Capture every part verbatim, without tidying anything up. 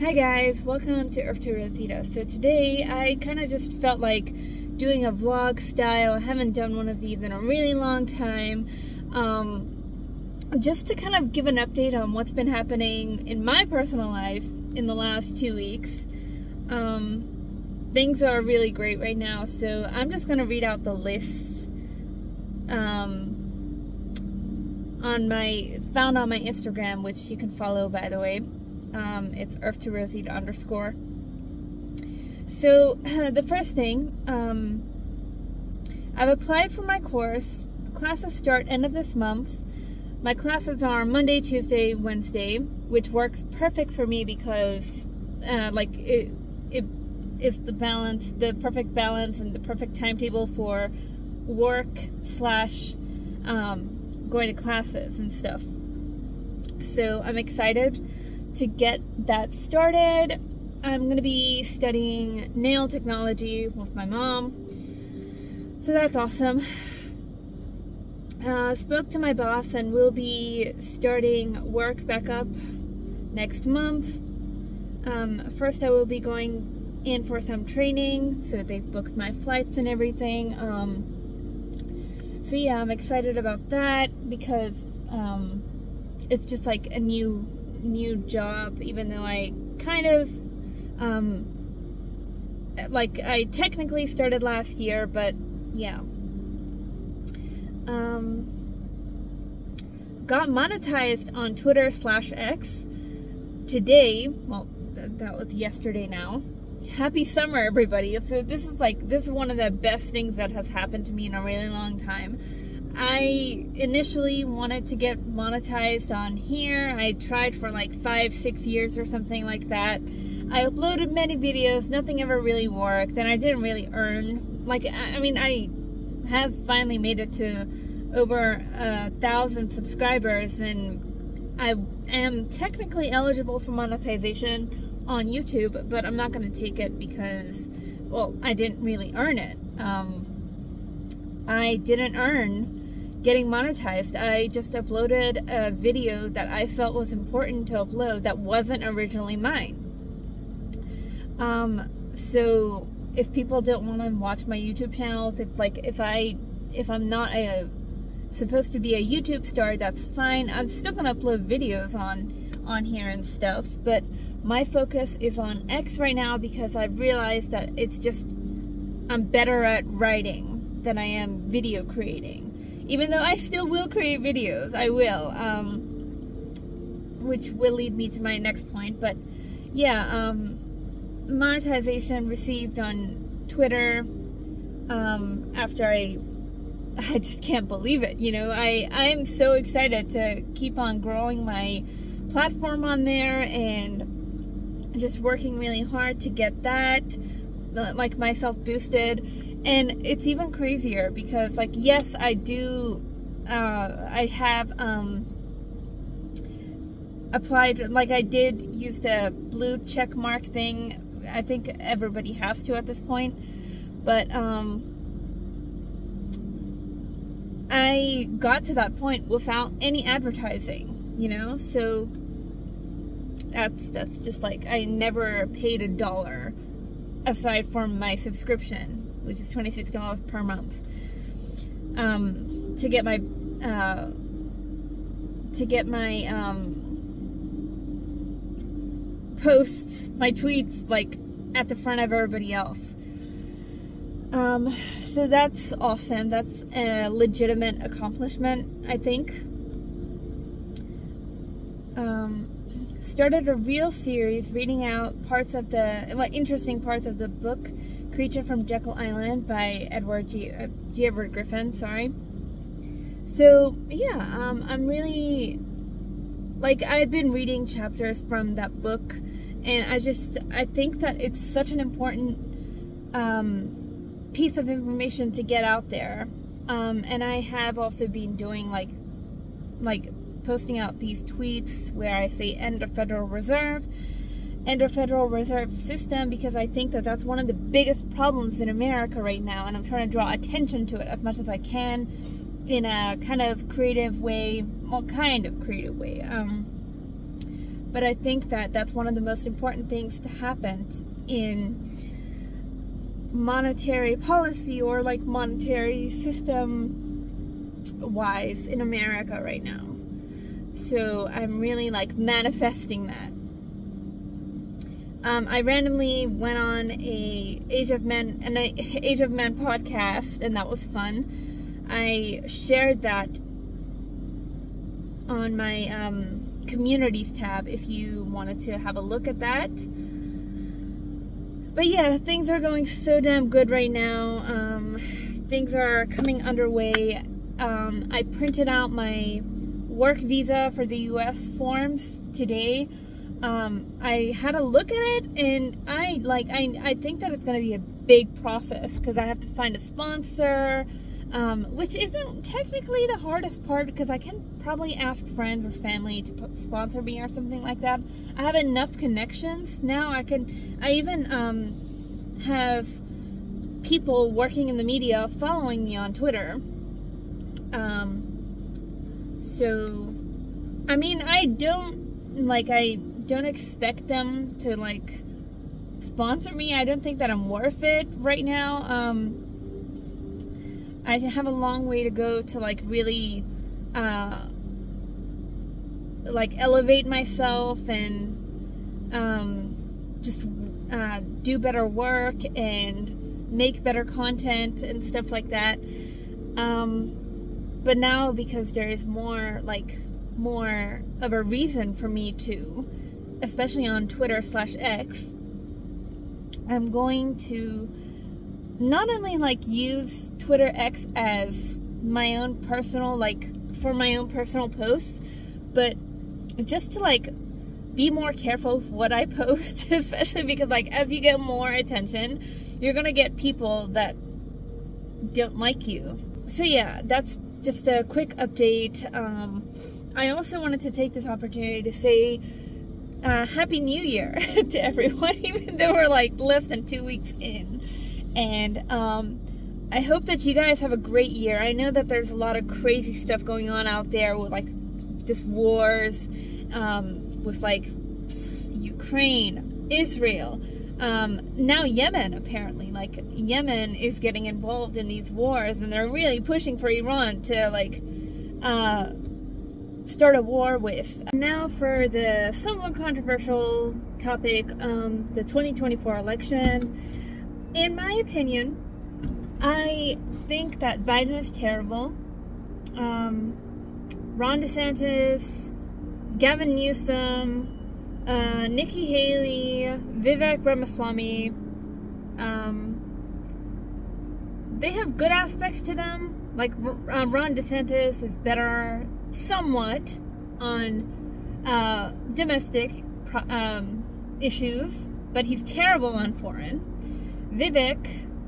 Hi guys, welcome to Earth to Rosita. So today I kind of just felt like doing a vlog style. I haven't done one of these in a really long time. Um, just to kind of give an update on what's been happening in my personal life in the last two weeks. Um, things are really great right now, so I'm just going to read out the list um, on my, found on my Instagram, which you can follow, by the way. Um, it's Earth to Rosita underscore. So uh, the first thing, um, I've applied for my course. Classes start end of this month. My classes are Monday, Tuesday, Wednesday, which works perfect for me because uh, like it, it is the balance, the perfect balance and the perfect timetable for work slash um, going to classes and stuff. So I'm excited to get that started. I'm gonna be studying nail technology with my mom, so that's awesome. Uh, spoke to my boss and we'll be starting work back up next month. Um, first I will be going in for some training, so they've booked my flights and everything. Um, so yeah, I'm excited about that because um, it's just like a new new job, even though I kind of um like I technically started last year, but yeah. Um got monetized on Twitter slash X today. Well, th that was yesterday now. Happy summer, everybody. So this is like this is one of the best things that has happened to me in a really long time. I initially wanted to get monetized on here. I tried for like five, six years or something like that. I uploaded many videos, nothing ever really worked, and I didn't really earn. Like, I mean, I have finally made it to over a thousand subscribers, and I am technically eligible for monetization on YouTube, but I'm not going to take it because, well, I didn't really earn it. Um, I didn't earn getting monetized. I just uploaded a video that I felt was important to upload that wasn't originally mine. Um, so if people don't want to watch my YouTube channels, if like if I if I'm not a supposed to be a YouTube star, that's fine. I'm still gonna upload videos on on here and stuff, but my focus is on X right now because I've realized that it's just I'm better at writing than I am video creating. Even though I still will create videos, I will, um, which will lead me to my next point. But yeah, um, monetization received on Twitter. Um, after I, I just can't believe it. You know, I I am so excited to keep on growing my platform on there and just working really hard to get that, like myself boosted. And it's even crazier because, like, yes, I do, uh, I have, um, applied, like, I did use the blue check mark thing. I think everybody has to at this point. But, um, I got to that point without any advertising, you know? So, that's, that's just, like, I never paid a dollar aside from my subscription, which is twenty-six dollars per month, um, to get my, uh, to get my, um, posts, my tweets, like, at the front of everybody else. Um, so that's awesome. That's a legitimate accomplishment, I think. Um, started a real series reading out parts of the, well, interesting parts of the book Creature from Jekyll Island by Edward G. Uh, G. Edward Griffin, sorry. So, yeah, um, I'm really, like, I've been reading chapters from that book, and I just, I think that it's such an important um, piece of information to get out there. Um, and I have also been doing, like, like, posting out these tweets where I say end of Federal Reserve, and a Federal Reserve System, because I think that that's one of the biggest problems in America right now, and I'm trying to draw attention to it as much as I can in a kind of creative way, well, kind of creative way. Um, but I think that that's one of the most important things to happen in monetary policy, or like monetary system wise in America right now. So I'm really like manifesting that. Um, I randomly went on a Age of Men an Age of Men podcast, and that was fun. I shared that on my um, communities tab if you wanted to have a look at that. But yeah, things are going so damn good right now. Um, things are coming underway. Um, I printed out my work visa for the U S forms today. Um, I had a look at it, and I like I, I think that it's going to be a big process because I have to find a sponsor, um, which isn't technically the hardest part because I can probably ask friends or family to put, sponsor me or something like that. I have enough connections now. I can I even um, have people working in the media following me on Twitter. Um, so, I mean, I don't like I. don't expect them to like sponsor me. I don't think that I'm worth it right now. Um, I have a long way to go to like really uh, like elevate myself and um, just uh, do better work and make better content and stuff like that. Um, but now, because there is more like more of a reason for me to, especially on Twitter slash X, I'm going to not only like use Twitter X as my own personal, like for my own personal posts, but just to like be more careful of what I post, especially because like as you get more attention, you're gonna get people that don't like you. So yeah, that's just a quick update. Um, I also wanted to take this opportunity to say Uh, Happy New Year to everyone, even though we're like less than two weeks in. And um, I hope that you guys have a great year. I know that there's a lot of crazy stuff going on out there with like this wars, um, with like Ukraine, Israel, um, now Yemen apparently. Like Yemen is getting involved in these wars, and they're really pushing for Iran to like uh, start a war with. Now for the somewhat controversial topic, um, the twenty twenty-four election. In my opinion, I think that Biden is terrible. Um, Ron DeSantis, Gavin Newsom, uh, Nikki Haley, Vivek Ramaswamy, um, they have good aspects to them. Like uh, Ron DeSantis is better somewhat on uh, domestic um, issues, but he's terrible on foreign. Vivek,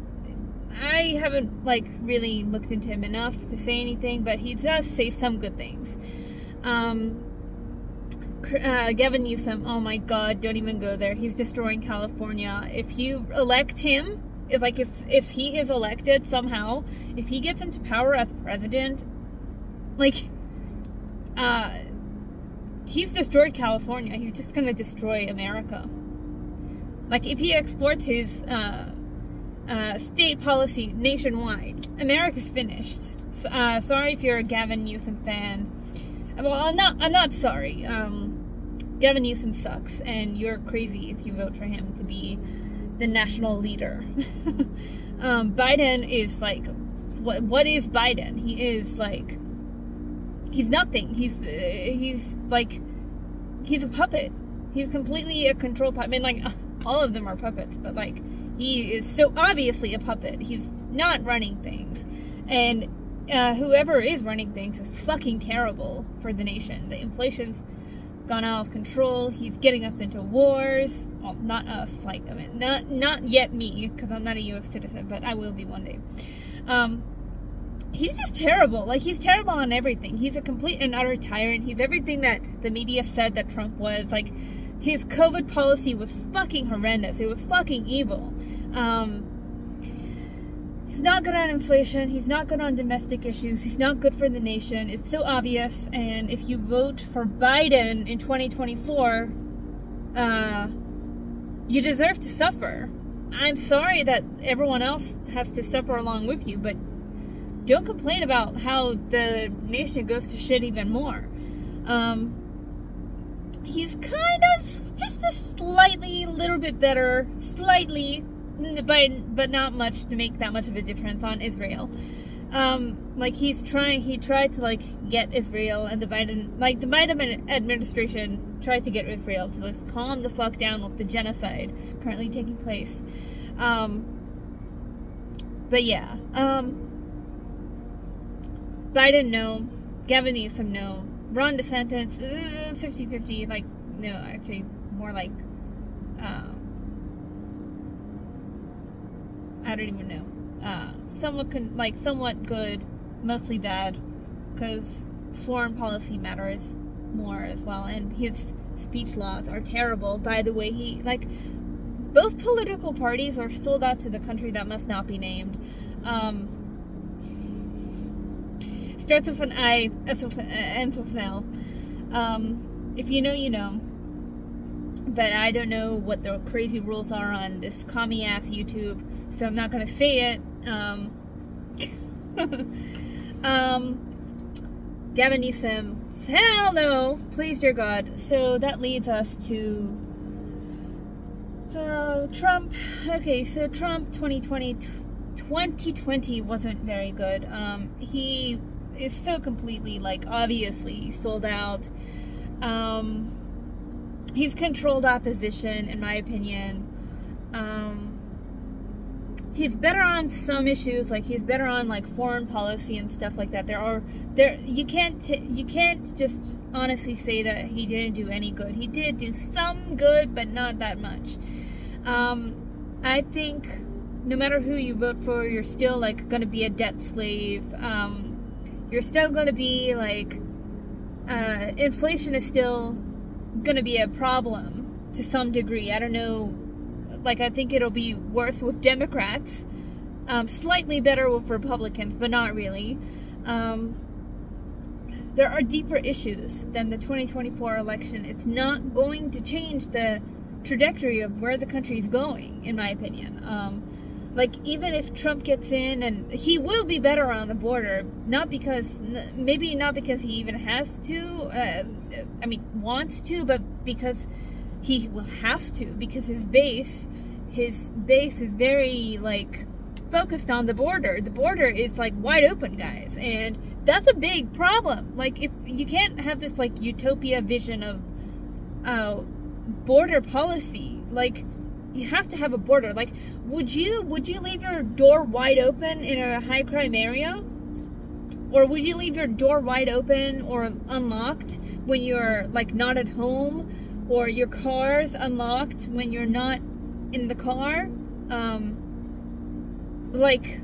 I haven't like really looked into him enough to say anything, but he does say some good things. Um, uh, Gavin Newsom, oh my God, don't even go there. He's destroying California. If you elect him, if like if if he is elected somehow, if he gets into power as president, like. Uh, he's destroyed California. He's just gonna destroy America. Like, if he exports his uh, uh, state policy nationwide, America's finished. Uh, sorry if you're a Gavin Newsom fan. Well, I'm not. I'm not sorry. Um, Gavin Newsom sucks, and you're crazy if you vote for him to be the national leader. um, Biden is like, what? What is Biden? He is like. He's nothing. He's uh, he's like he's a puppet. He's completely a control puppet. I mean, like all of them are puppets, but like he is so obviously a puppet. He's not running things, and uh, whoever is running things is fucking terrible for the nation. The inflation's gone out of control. He's getting us into wars. Well, not us. Like I mean, not not yet me, because I'm not a U S citizen, but I will be one day. Um. He's just terrible. Like, he's terrible on everything. He's a complete and utter tyrant. He's everything that the media said that Trump was. Like, his COVID policy was fucking horrendous. It was fucking evil. Um, He's not good on inflation. He's not good on domestic issues. He's not good for the nation. It's so obvious. And if you vote for Biden in twenty twenty-four, uh, you deserve to suffer. I'm sorry that everyone else has to suffer along with you, but don't complain about how the nation goes to shit even more. Um, he's kind of just a slightly, little bit better, slightly, but, but not much to make that much of a difference on Israel. Um, like he's trying, he tried to like get Israel and the Biden, like the Biden administration tried to get Israel to just calm the fuck down with the genocide currently taking place. Um, but yeah, um, Biden, no. Gavin Newsom, no. Ron DeSantis, fifty fifty, uh, like, no, actually, more like, uh, I don't even know. Uh, somewhat, con like, somewhat good, mostly bad, because foreign policy matters more as well, and his speech laws are terrible. By the way, he, like, both political parties are sold out to the country that must not be named. Um, starts with an I, ends with an L. Um, if you know, you know. But I don't know what the crazy rules are on this commie-ass YouTube, so I'm not going to say it. Um, um, Gavin Newsom, hell no, please, dear God. So that leads us to uh, Trump. Okay, so Trump twenty twenty, twenty twenty wasn't very good. Um, he is so completely, like, obviously sold out. Um, he's controlled opposition, in my opinion. Um, he's better on some issues, like he's better on like foreign policy and stuff like that. There are there you can't t you can't just honestly say that he didn't do any good. He did do some good, but not that much. Um, I think no matter who you vote for, you're still like going to be a debt slave. Um, you're still going to be like uh, inflation is still going to be a problem to some degree. I don't know. Like, I think it'll be worse with Democrats, um, slightly better with Republicans, but not really. Um, there are deeper issues than the twenty twenty-four election. It's not going to change the trajectory of where the country is going, in my opinion. Um, like, even if Trump gets in, and he will be better on the border, not because, maybe not because he even has to, uh, I mean, wants to, but because he will have to, because his base, his base is very, like, focused on the border. The border is, like, wide open, guys, and that's a big problem. Like, if you can't have this, like, utopia vision of uh, border policy, like, you have to have a border. Like, would you, would you leave your door wide open in a high crime area? Or would you leave your door wide open or unlocked when you're, like, not at home? Or your car's unlocked when you're not in the car? Um, like,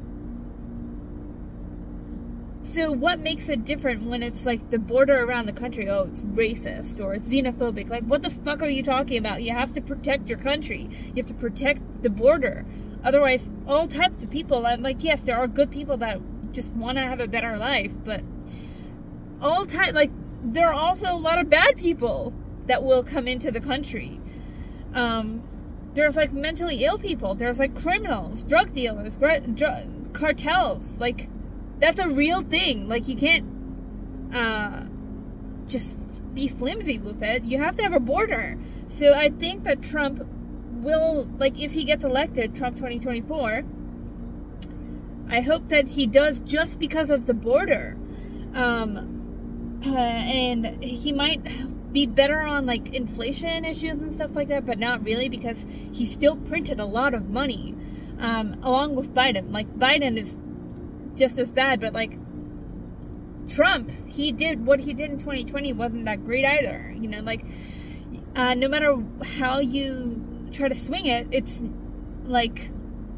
so what makes it different when it's like the border around the country? Oh, it's racist or it's xenophobic. Like, what the fuck are you talking about? You have to protect your country. You have to protect the border. Otherwise, all types of people, like, yes, there are good people that just want to have a better life, but all type, like, there are also a lot of bad people that will come into the country. Um, there's like mentally ill people. There's like criminals, drug dealers, dr cartels. Like, that's a real thing. Like, you can't uh, just be flimsy with it. You have to have a border. So I think that Trump will, like, if he gets elected, Trump twenty twenty-four, I hope that he does just because of the border. Um, uh, and he might be better on like inflation issues and stuff like that, but not really, because he still printed a lot of money, um, along with Biden. Like, Biden is just as bad, but like Trump, he did what he did in twenty twenty wasn't that great either. You know, like, uh, no matter how you try to swing it, it's like,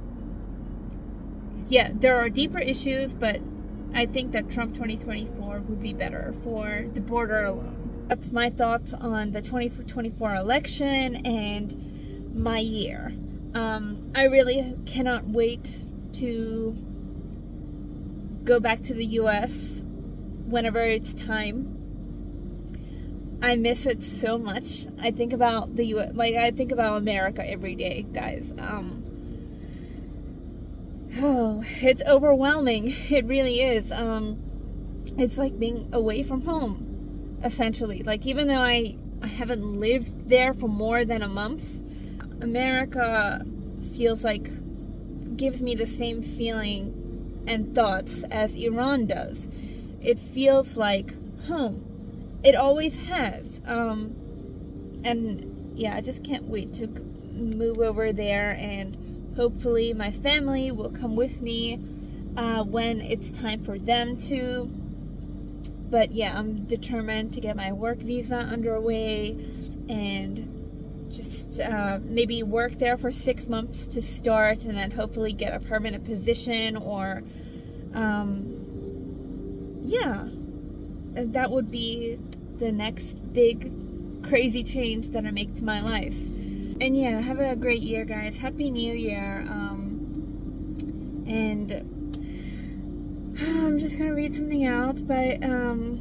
yeah, there are deeper issues, but I think that Trump twenty twenty-four would be better for the border alone. That's my thoughts on the twenty twenty-four election and my year. Um, I really cannot wait to go back to the U S whenever it's time. I miss it so much. I think about the U S, like I think about America every day, guys. Um, oh, it's overwhelming. It really is. Um, it's like being away from home, essentially. Like, even though I, I haven't lived there for more than a month, America feels like, gives me the same feeling and thoughts as Iran does. It feels like home. It always has. Um, and yeah, I just can't wait to move over there, and hopefully my family will come with me uh, when it's time for them to. But yeah, I'm determined to get my work visa underway and just uh, maybe work there for six months to start, and then hopefully get a permanent position, or um, yeah, that would be the next big crazy change that I make to my life. And yeah, have a great year, guys. Happy New Year. Um, and I'm just gonna read something out, but um,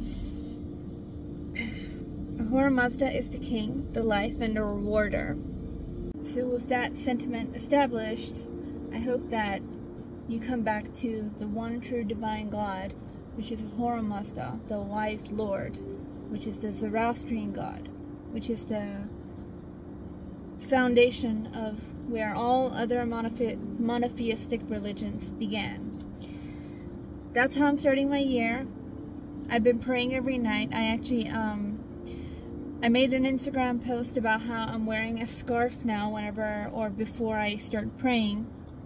Ahura Mazda is the king, the life, and the rewarder. So with that sentiment established, I hope that you come back to the one true divine God, which is Ahura Mazda, the wise Lord, which is the Zoroastrian God, which is the foundation of where all other monophy monotheistic religions began. That's how I'm starting my year. I've been praying every night. I actually, um, I made an Instagram post about how I'm wearing a scarf now whenever, or before I start praying.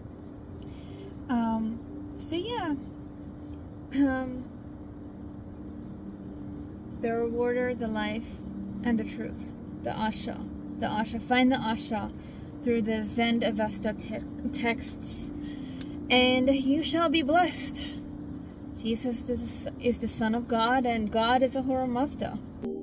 Um, so yeah. Um, the rewarder, the life, and the truth. The Asha. The Asha. Find the Asha through the Zend Avesta te texts, and you shall be blessed. Jesus is, is the Son of God, and God is Ahura Mazda.